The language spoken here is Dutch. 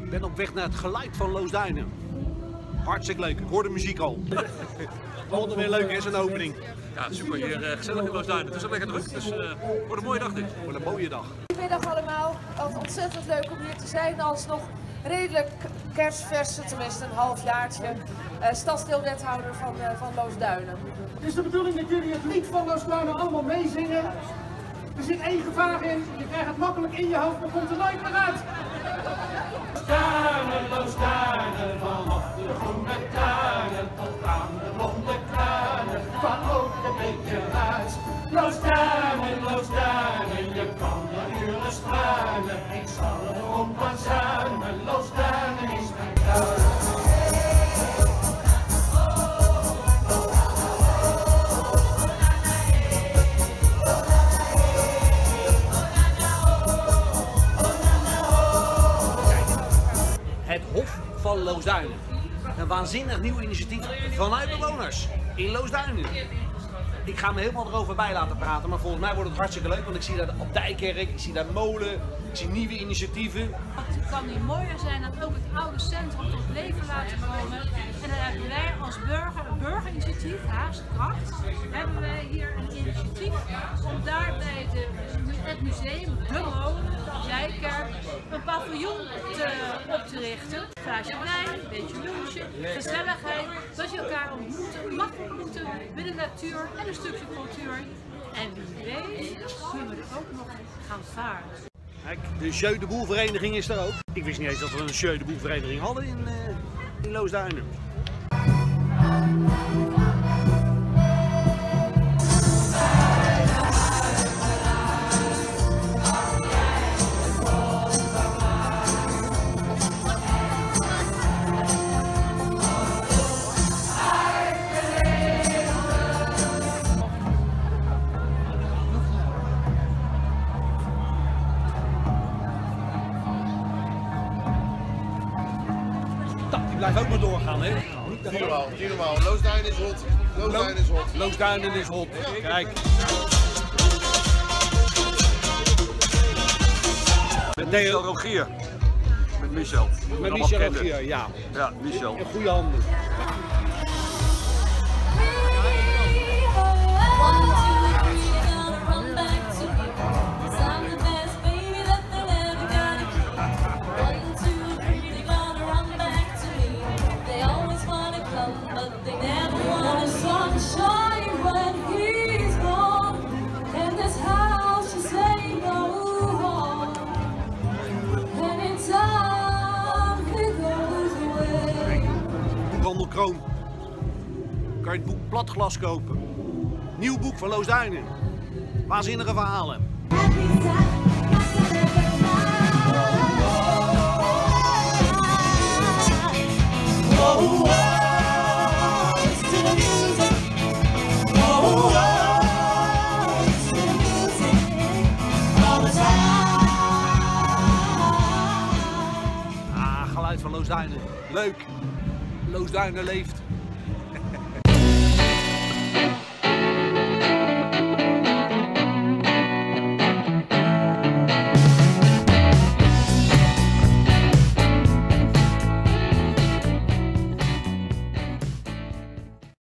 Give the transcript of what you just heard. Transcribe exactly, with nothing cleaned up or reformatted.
Ik ben op weg naar het geluid van Loosduinen. Hartstikke leuk, ik hoor de muziek al. Altijd weer leuk is een opening. Ja, super hier, uh, gezellig in Loosduinen. Het is al lekker druk, dus uh, wordt een mooie dag dit. Wordt een mooie dag. Goedemiddag allemaal, altijd ontzettend leuk om hier te zijn als nog redelijk kerstverse, tenminste een halfjaartje, uh, stadsdeelwethouder van, uh, van Loosduinen. Het is de bedoeling dat jullie het lied van Loosduinen allemaal meezingen. Er zit één gevaar in, je krijgt het makkelijk in je hoofd, maar komt er nooit meer uit. Loosduinen, Loosduinen, vanaf de groene tuinen tot aan de blonde kruinen, van ook een beetje ruis. Loosduinen, Loosduinen, je kan er uren struinen, ik zal erom gaan zuinen, Loosduinen is mijn thuis. Het Hof van Loosduinen. Een waanzinnig nieuw initiatief vanuit bewoners in Loosduinen. Ik ga me helemaal erover bij laten praten, maar volgens mij wordt het hartstikke leuk, want ik zie daar op Dijkerk, ik zie daar molen, ik zie nieuwe initiatieven. Het kan niet mooier zijn dan ook het oude centrum tot leven laten komen. En dan hebben wij als burger, een burgerinitiatief, Haagse Kracht, hebben wij hier een initiatief om daar bij de, het museum, de molen, Dijkerk, een paviljoen te, op te richten. Een glaasje wijn, een beetje lunchen, gezelligheid, dat je elkaar ontmoeten, mag ontmoeten met de natuur en een stukje cultuur. En wie weet kunnen we er ook nog gaan varen. Kijk, de Jeu de Boel vereniging is er ook. Ik wist niet eens dat we een Jeu de Boel vereniging hadden in, uh, in Loosduinen. Die blijft ook maar doorgaan, hè? Niet normaal, niet normaal. Loosduinen is hot. Loosduinen is hot. Loosduinen is hot. Kijk. Met Michel Rogier. Met Michel. Met Michel Rogier, ja. Ja, Michel. In goede handen. Boekhandel Kroon. Kan je het boek Platglas kopen. Nieuw boek van Loosduinen. Waanzinnige verhalen. Ah, geluid van Loosduinen. Leuk. Loosduinen leeft.